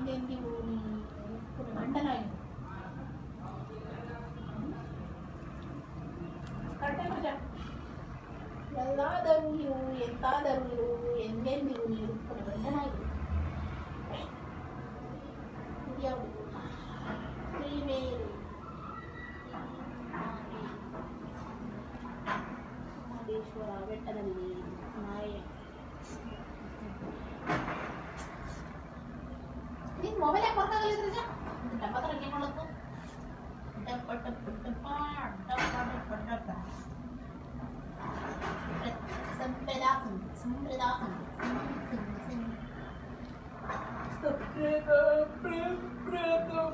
ಎಂದೆಂದಿಗೂ ನೀ ಗಂಡನಾಗಿ ಎಲ್ಲಾದರೂ ಇರು ಎಂತಾದರೂ ಇರು ಎಂದೆಂದಿಗೂ ನೀರು ಗಂಡನಾಗಿ ಯಾವುದು ಶ್ರೀಮೇರು ಮಹದೇಶ್ವರ ಬೆಟ್ಟದಲ್ಲಿ ನಾಯ ನೀನು ಮೊಬೈಲ್ ಯಾಕೆ ವರ್ಕ್ ಆಗಲಿದ್ರೆ ಡಬ್ಬ ಥರ ಏನು ಮಾಡೋದು ಡಬ್ಬ ಡಬ್ಬ ಡಬ್ಬ ಡಬ್ಬ ಡಬ್ಬ ಡಬ್ಬ ಸಂಪ್ರದಾಸಂ ಸಂಪ್ರದಾಸಂ ಸಂಪ್ರದಾಸಂ